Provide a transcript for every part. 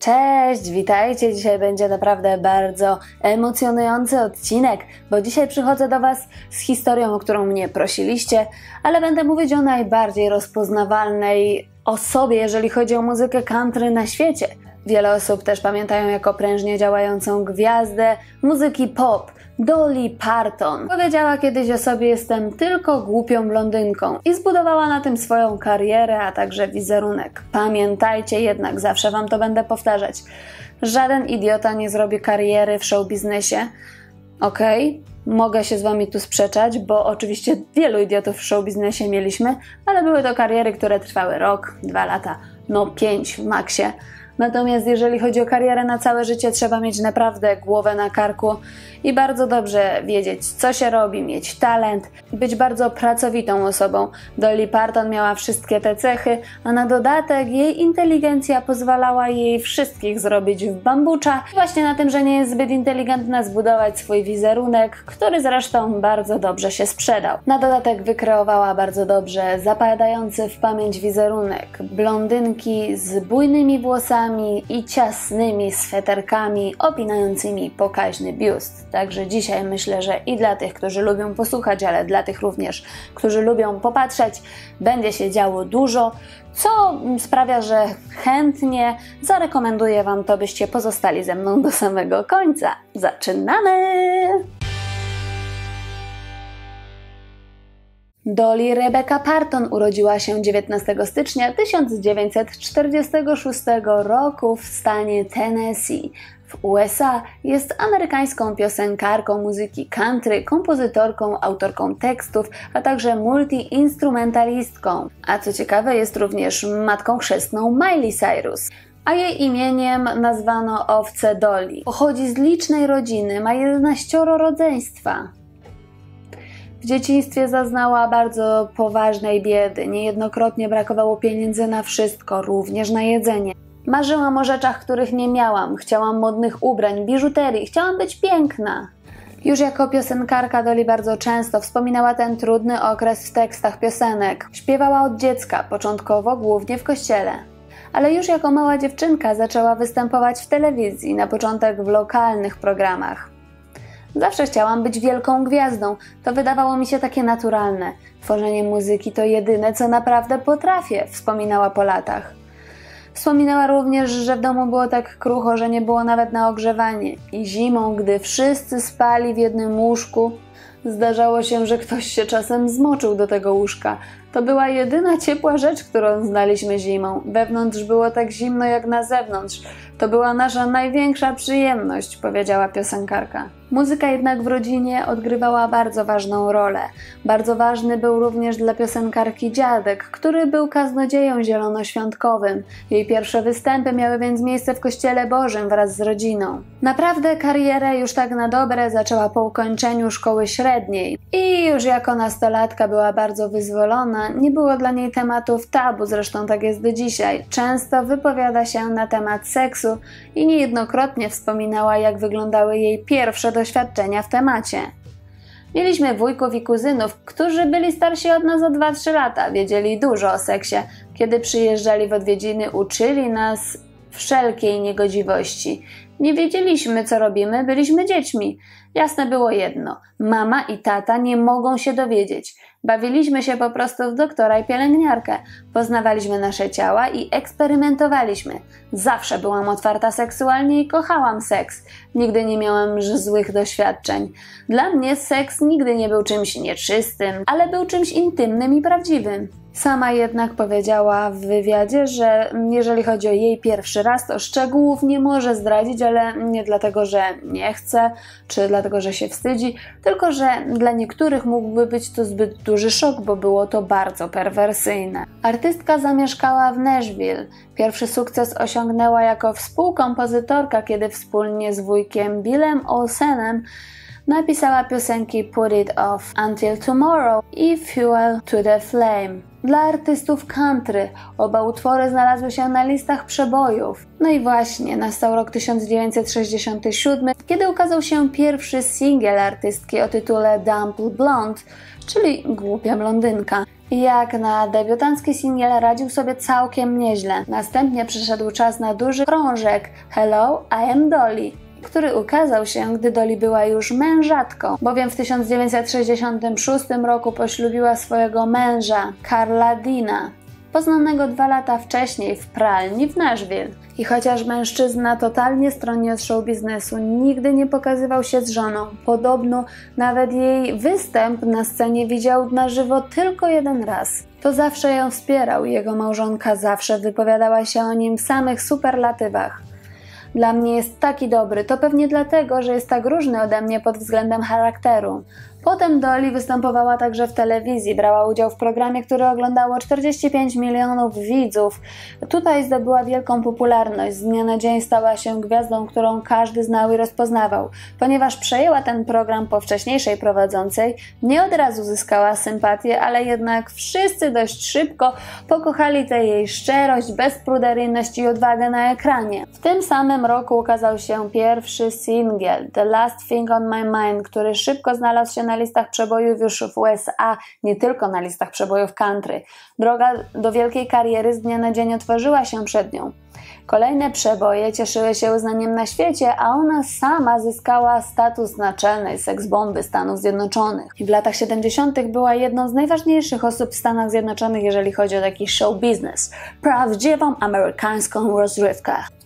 Cześć, witajcie! Dzisiaj będzie naprawdę bardzo emocjonujący odcinek, bo dzisiaj przychodzę do Was z historią, o którą mnie prosiliście, ale będę mówić o najbardziej rozpoznawalnej osobie, jeżeli chodzi o muzykę country na świecie. Wiele osób też pamiętają jako prężnie działającą gwiazdę muzyki pop, Dolly Parton. Powiedziała kiedyś o sobie: jestem tylko głupią blondynką, i zbudowała na tym swoją karierę, a także wizerunek. Pamiętajcie jednak, zawsze Wam to będę powtarzać, żaden idiota nie zrobi kariery w showbiznesie. Okej, mogę się z Wami tu sprzeczać, bo oczywiście wielu idiotów w showbiznesie mieliśmy, ale były to kariery, które trwały rok, 2 lata, no 5 w maksie. Natomiast jeżeli chodzi o karierę na całe życie, trzeba mieć naprawdę głowę na karku i bardzo dobrze wiedzieć, co się robi, mieć talent, być bardzo pracowitą osobą. Dolly Parton miała wszystkie te cechy, a na dodatek jej inteligencja pozwalała jej wszystkich zrobić w bambucza. I właśnie na tym, że nie jest zbyt inteligentna, zbudować swój wizerunek, który zresztą bardzo dobrze się sprzedał. Na dodatek wykreowała bardzo dobrze zapadający w pamięć wizerunek blondynki z bujnymi włosami i ciasnymi sweterkami opinającymi pokaźny biust. Także dzisiaj myślę, że i dla tych, którzy lubią posłuchać, ale dla tych również, którzy lubią popatrzeć, będzie się działo dużo, co sprawia, że chętnie zarekomenduję Wam to, byście pozostali ze mną do samego końca. Zaczynamy! Dolly Rebecca Parton urodziła się 19 stycznia 1946 roku w stanie Tennessee w USA. Jest amerykańską piosenkarką muzyki country, kompozytorką, autorką tekstów, a także multi-instrumentalistką. A co ciekawe, jest również matką chrzestną Miley Cyrus. A jej imieniem nazwano owcę Dolly. Pochodzi z licznej rodziny, ma 11 rodzeństwa. W dzieciństwie zaznała bardzo poważnej biedy. Niejednokrotnie brakowało pieniędzy na wszystko, również na jedzenie. Marzyłam o rzeczach, których nie miałam. Chciałam modnych ubrań, biżuterii, chciałam być piękna. Już jako piosenkarka Dolly bardzo często wspominała ten trudny okres w tekstach piosenek. Śpiewała od dziecka, początkowo głównie w kościele. Ale już jako mała dziewczynka zaczęła występować w telewizji, na początek w lokalnych programach. Zawsze chciałam być wielką gwiazdą, to wydawało mi się takie naturalne. Tworzenie muzyki to jedyne, co naprawdę potrafię, wspominała po latach. Wspominała również, że w domu było tak krucho, że nie było nawet na ogrzewanie. I zimą, gdy wszyscy spali w jednym łóżku, zdarzało się, że ktoś się czasem zmoczył do tego łóżka. To była jedyna ciepła rzecz, którą znaliśmy zimą. Wewnątrz było tak zimno jak na zewnątrz. To była nasza największa przyjemność, powiedziała piosenkarka. Muzyka jednak w rodzinie odgrywała bardzo ważną rolę. Bardzo ważny był również dla piosenkarki dziadek, który był kaznodzieją zielonoświątkowym. Jej pierwsze występy miały więc miejsce w Kościele Bożym wraz z rodziną. Naprawdę karierę już tak na dobre zaczęła po ukończeniu szkoły średniej. I już jako nastolatka była bardzo wyzwolona, nie było dla niej tematów tabu, zresztą tak jest do dzisiaj. Często wypowiada się na temat seksu i niejednokrotnie wspominała, jak wyglądały jej pierwsze doświadczenia w temacie. Mieliśmy wujków i kuzynów, którzy byli starsi od nas o 2-3 lata, wiedzieli dużo o seksie. Kiedy przyjeżdżali w odwiedziny, uczyli nas wszelkiej niegodziwości. Nie wiedzieliśmy, co robimy, byliśmy dziećmi. Jasne było jedno, mama i tata nie mogą się dowiedzieć. Bawiliśmy się po prostu w doktora i pielęgniarkę. Poznawaliśmy nasze ciała i eksperymentowaliśmy. Zawsze byłam otwarta seksualnie i kochałam seks. Nigdy nie miałam złych doświadczeń. Dla mnie seks nigdy nie był czymś nieczystym, ale był czymś intymnym i prawdziwym. Sama jednak powiedziała w wywiadzie, że jeżeli chodzi o jej pierwszy raz, to szczegółów nie może zdradzić, ale nie dlatego, że nie chce, czy dlatego, że się wstydzi, tylko że dla niektórych mógłby być to zbyt duży szok, bo było to bardzo perwersyjne. Artystka zamieszkała w Nashville. Pierwszy sukces osiągnęła jako współkompozytorka, kiedy wspólnie z wujkiem Billem Olsenem napisała piosenki Put It Off Until Tomorrow i Fuel to the Flame. Dla artystów country oba utwory znalazły się na listach przebojów. No i właśnie nastał rok 1967, kiedy ukazał się pierwszy singiel artystki o tytule Dumb Blonde, czyli Głupia blondynka. Jak na debiutancki singiel radził sobie całkiem nieźle. Następnie przyszedł czas na duży krążek Hello, I am Dolly, który ukazał się, gdy Dolly była już mężatką, bowiem w 1966 roku poślubiła swojego męża, Carla Deana, poznanego 2 lata wcześniej w pralni w Nashville. I chociaż mężczyzna totalnie stronni od show biznesu, nigdy nie pokazywał się z żoną. Podobno nawet jej występ na scenie widział na żywo tylko 1 raz. To zawsze ją wspierał i jego małżonka zawsze wypowiadała się o nim w samych superlatywach. Dla mnie jest taki dobry, to pewnie dlatego, że jest tak różny ode mnie pod względem charakteru. Potem Dolly występowała także w telewizji, brała udział w programie, który oglądało 45 milionów widzów. Tutaj zdobyła wielką popularność, z dnia na dzień stała się gwiazdą, którą każdy znał i rozpoznawał. Ponieważ przejęła ten program po wcześniejszej prowadzącej, nie od razu zyskała sympatię, ale jednak wszyscy dość szybko pokochali tę jej szczerość, bezpruderyjność i odwagę na ekranie. W tym samym roku ukazał się pierwszy singiel The Last Thing on My Mind, który szybko znalazł się na listach przebojów już w USA, nie tylko na listach przebojów country. Droga do wielkiej kariery z dnia na dzień otworzyła się przed nią. Kolejne przeboje cieszyły się uznaniem na świecie, a ona sama zyskała status naczelnej seksbomby Stanów Zjednoczonych. I w latach 70. była jedną z najważniejszych osób w Stanach Zjednoczonych, jeżeli chodzi o taki show business. Prawdziwą amerykańską rozrywkę. W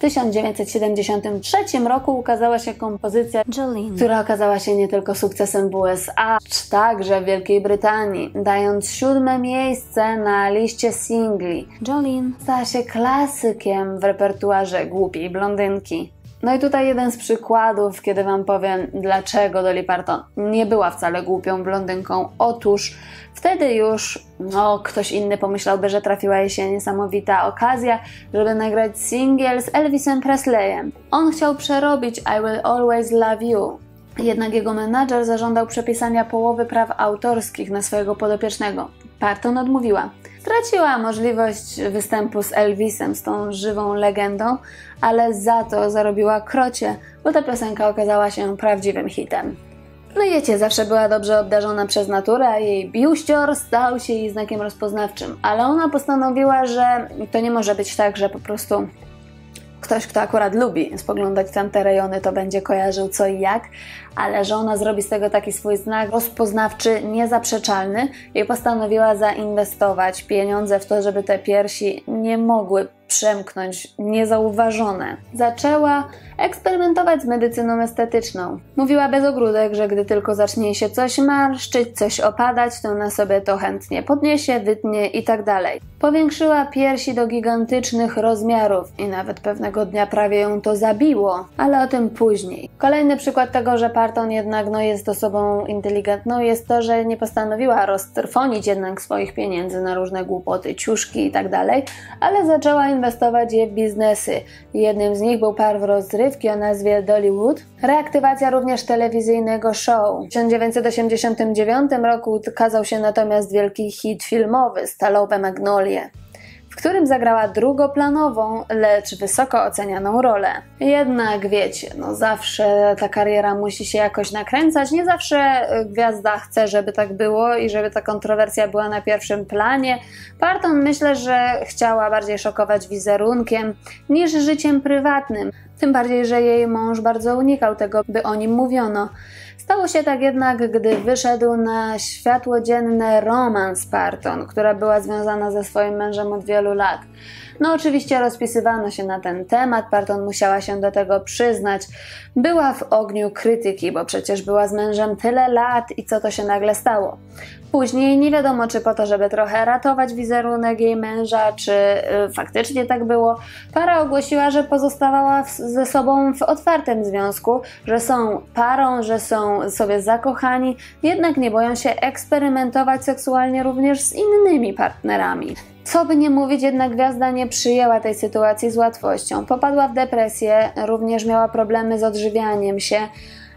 1973 roku ukazała się kompozycja Jolene, która okazała się nie tylko sukcesem w USA, lecz także w Wielkiej Brytanii, dając 7. miejsce na liście singli. Jolene stała się klasykiem w repertuarze głupiej blondynki. No i tutaj jeden z przykładów, kiedy wam powiem, dlaczego Dolly Parton nie była wcale głupią blondynką. Otóż wtedy już ktoś inny pomyślałby, że trafiła jej się niesamowita okazja, żeby nagrać singiel z Elvisem Presleyem. On chciał przerobić I Will Always Love You. Jednak jego menadżer zażądał przepisania połowy praw autorskich na swojego podopiecznego. Parton odmówiła. Straciła możliwość występu z Elvisem, z tą żywą legendą, ale za to zarobiła krocie, bo ta piosenka okazała się prawdziwym hitem. No i wiecie, zawsze była dobrze obdarzona przez naturę, a jej biuścior stał się jej znakiem rozpoznawczym. Ale ona postanowiła, że to nie może być tak, że po prostu ktoś, kto akurat lubi spoglądać tamte rejony, to będzie kojarzył co i jak, ale że ona zrobi z tego taki swój znak rozpoznawczy, niezaprzeczalny i postanowiła zainwestować pieniądze w to, żeby te piersi nie mogły przemknąć niezauważone. Zaczęła eksperymentować z medycyną estetyczną. Mówiła bez ogródek, że gdy tylko zacznie się coś marszczyć, coś opadać, to ona sobie to chętnie podniesie, wytnie i tak dalej. Powiększyła piersi do gigantycznych rozmiarów i nawet pewnego dnia prawie ją to zabiło, ale o tym później. Kolejny przykład tego, że Parton jednak jest osobą inteligentną, jest to, że nie postanowiła roztrwonić jednak swoich pieniędzy na różne głupoty, ciuszki i tak dalej, ale zaczęła inwestować je w biznesy. Jednym z nich był park rozrywki o nazwie Dollywood, reaktywacja również telewizyjnego show. W 1989 roku ukazał się natomiast wielki hit filmowy Stalowe Magnolie, w którym zagrała drugoplanową, lecz wysoko ocenianą rolę. Jednak wiecie, zawsze ta kariera musi się jakoś nakręcać, nie zawsze gwiazda chce, żeby tak było i żeby ta kontrowersja była na pierwszym planie. Parton myślę, że chciała bardziej szokować wizerunkiem niż życiem prywatnym, tym bardziej, że jej mąż bardzo unikał tego, by o nim mówiono. Stało się tak jednak, gdy wyszedł na światło dzienne romans Parton, która była związana ze swoim mężem od wielu lat. Oczywiście rozpisywano się na ten temat, Parton musiała się do tego przyznać. Była w ogniu krytyki, bo przecież była z mężem tyle lat i co to się nagle stało. Później nie wiadomo, czy po to, żeby trochę ratować wizerunek jej męża, czy faktycznie tak było. Para ogłosiła, że pozostawała ze sobą w otwartym związku, że są parą, że są sobie zakochani, jednak nie boją się eksperymentować seksualnie również z innymi partnerami. Co by nie mówić, jednak gwiazda nie przyjęła tej sytuacji z łatwością. Popadła w depresję, również miała problemy z odżywianiem się.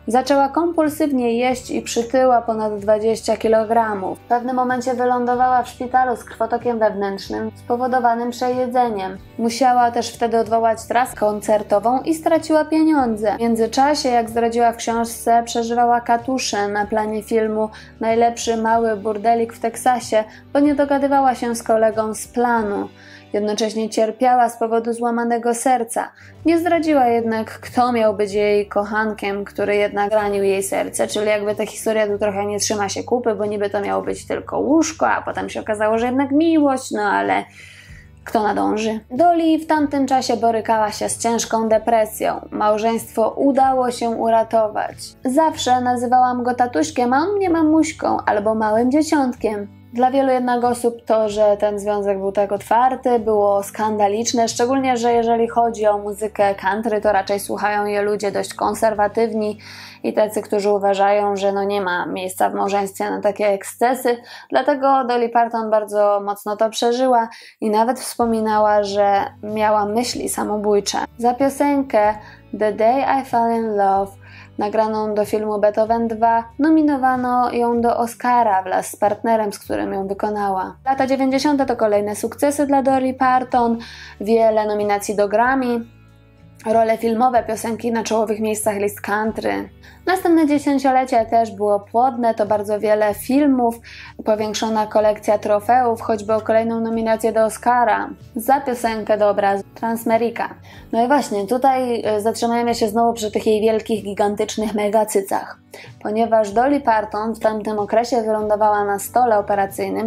Zaczęła kompulsywnie jeść i przytyła ponad 20 kg. W pewnym momencie wylądowała w szpitalu z krwotokiem wewnętrznym spowodowanym przejedzeniem. Musiała też wtedy odwołać trasę koncertową i straciła pieniądze. W międzyczasie, jak zdradziła w książce, przeżywała katusze na planie filmu Najlepszy mały burdelik w Teksasie, bo nie dogadywała się z kolegą z planu. Jednocześnie cierpiała z powodu złamanego serca. Nie zdradziła jednak, kto miał być jej kochankiem, który jednak ranił jej serce, czyli jakby ta historia tu trochę nie trzyma się kupy, bo niby to miało być tylko łóżko, a potem się okazało, że jednak miłość, no ale kto nadąży? Dolly w tamtym czasie borykała się z ciężką depresją. Małżeństwo udało się uratować. Zawsze nazywałam go tatuśkiem, a on mnie mamuśką albo małym dzieciątkiem. Dla wielu jednak osób to, że ten związek był tak otwarty, było skandaliczne, szczególnie, że jeżeli chodzi o muzykę country, to raczej słuchają je ludzie dość konserwatywni i tacy, którzy uważają, że nie ma miejsca w małżeństwie na takie ekscesy. Dlatego Dolly Parton bardzo mocno to przeżyła i nawet wspominała, że miała myśli samobójcze. Za piosenkę The Day I Fell in Love, nagraną do filmu Beethoven 2, nominowano ją do Oscara wraz z partnerem, z którym ją wykonała. Lata 90. to kolejne sukcesy dla Dolly Parton, wiele nominacji do Grammy, role filmowe, piosenki na czołowych miejscach list country. Następne dziesięciolecie też było płodne, to bardzo wiele filmów, powiększona kolekcja trofeów, choćby o kolejną nominację do Oscara za piosenkę do obrazu Transmerica. No i właśnie, tutaj zatrzymajmy się znowu przy tych jej wielkich, gigantycznych megacycach. Ponieważ Dolly Parton w tamtym okresie wylądowała na stole operacyjnym w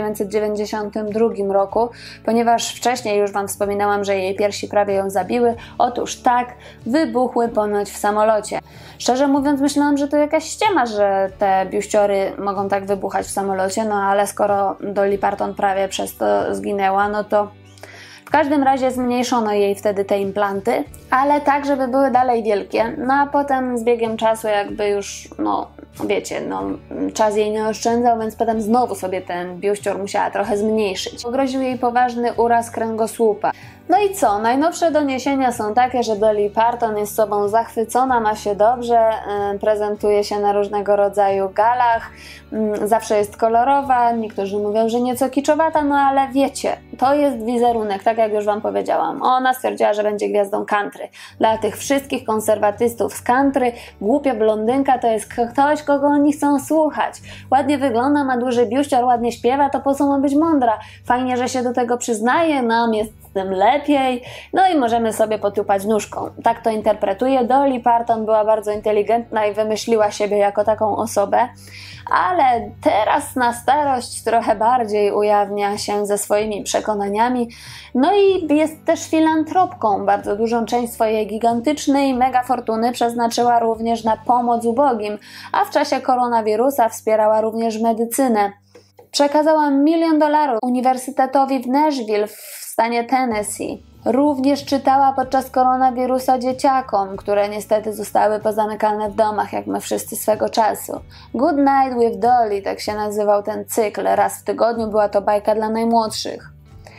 1992 roku, ponieważ wcześniej już Wam wspominałam, że jej piersi prawie ją zabiły, otóż tak, wybuchły ponoć w samolocie. Szczerze mówiąc, myślałam, że to jakaś ściema, że te biuściory mogą tak wybuchać w samolocie, no ale skoro Dolly Parton prawie przez to zginęła, no to w każdym razie zmniejszono jej wtedy te implanty, ale tak, żeby były dalej wielkie. No a potem z biegiem czasu jakby już, wiecie, czas jej nie oszczędzał, więc potem znowu sobie ten biuścior musiała trochę zmniejszyć. Groził jej poważny uraz kręgosłupa. No i co? Najnowsze doniesienia są takie, że Dolly Parton jest sobą zachwycona, ma się dobrze, prezentuje się na różnego rodzaju galach, zawsze jest kolorowa, niektórzy mówią, że nieco kiczowata, no ale wiecie, to jest wizerunek, tak jak już Wam powiedziałam. Ona stwierdziła, że będzie gwiazdą country. Dla tych wszystkich konserwatystów z country głupia blondynka to jest ktoś, kogo oni chcą słuchać. Ładnie wygląda, ma duży biuścior, ładnie śpiewa, to po co ma być mądra? Fajnie, że się do tego przyznaje, nam jest z tym lepiej, no i możemy sobie potupać nóżką. Tak to interpretuję. Dolly Parton była bardzo inteligentna i wymyśliła siebie jako taką osobę, ale teraz na starość trochę bardziej ujawnia się ze swoimi przekonaniami, no i jest też filantropką. Bardzo dużą część swojej gigantycznej mega fortuny przeznaczyła również na pomoc ubogim, a w czasie koronawirusa wspierała również medycynę. Przekazała $1 milion Uniwersytetowi w Nashville w stanie Tennessee. Również czytała podczas koronawirusa dzieciakom, które niestety zostały pozamykane w domach, jak my wszyscy swego czasu. Good Night with Dolly, tak się nazywał ten cykl. Raz w tygodniu była to bajka dla najmłodszych.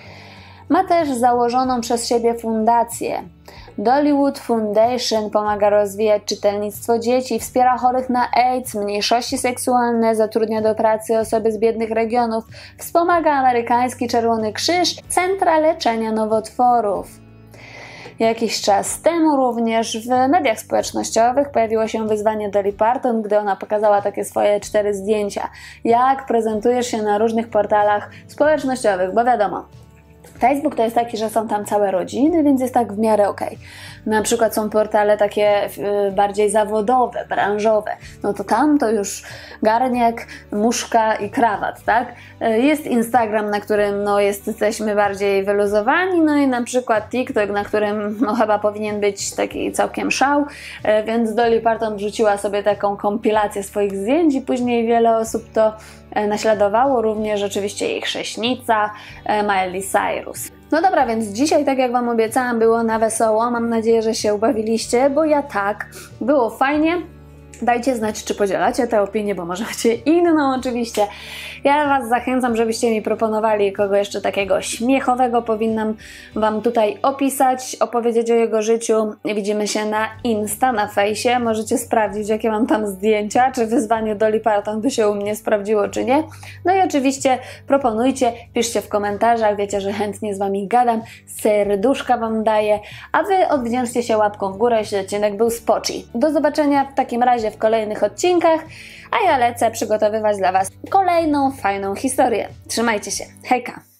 Ma też założoną przez siebie fundację. Dollywood Foundation pomaga rozwijać czytelnictwo dzieci, wspiera chorych na AIDS, mniejszości seksualne, zatrudnia do pracy osoby z biednych regionów, wspomaga amerykański Czerwony Krzyż, centra leczenia nowotworów. Jakiś czas temu również w mediach społecznościowych pojawiło się wyzwanie Dolly Parton, gdy ona pokazała takie swoje 4 zdjęcia. Jak prezentujesz się na różnych portalach społecznościowych, bo wiadomo, Facebook to jest taki, że są tam całe rodziny, więc jest tak w miarę okej. Na przykład są portale takie bardziej zawodowe, branżowe. No to tam to już garniak, muszka i krawat, tak? Jest Instagram, na którym jesteśmy bardziej wyluzowani, no i na przykład TikTok, na którym chyba powinien być taki całkiem szał, więc Dolly Parton wrzuciła sobie taką kompilację swoich zdjęć i później wiele osób to naśladowało, również oczywiście jej chrześnica Miley Cyrus. No dobra, więc dzisiaj, tak jak Wam obiecałam, było na wesoło. Mam nadzieję, że się ubawiliście, bo ja tak. Było fajnie. Dajcie znać, czy podzielacie tę opinię, bo może macie inną oczywiście. Ja Was zachęcam, żebyście mi proponowali, kogo jeszcze takiego śmiechowego powinnam Wam tutaj opisać, opowiedzieć o jego życiu. Widzimy się na Insta, na fejsie. Możecie sprawdzić, jakie mam tam zdjęcia, czy wyzwanie Dolly Parton by się u mnie sprawdziło, czy nie. No i oczywiście proponujcie, piszcie w komentarzach, wiecie, że chętnie z Wami gadam, serduszka Wam daję, a Wy odwdzięczcie się łapką w górę, jeśli odcinek był spoczy. Do zobaczenia w takim razie w kolejnych odcinkach, a ja lecę przygotowywać dla Was kolejną fajną historię. Trzymajcie się, hejka!